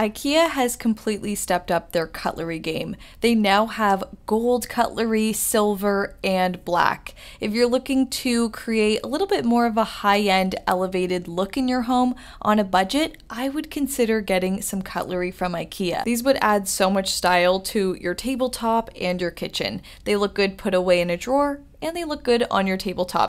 Ikea has completely stepped up their cutlery game. They now have gold cutlery, silver, and black. If you're looking to create a little bit more of a high-end elevated look in your home on a budget, I would consider getting some cutlery from Ikea. These would add so much style to your tabletop and your kitchen. They look good put away in a drawer, and they look good on your tabletop.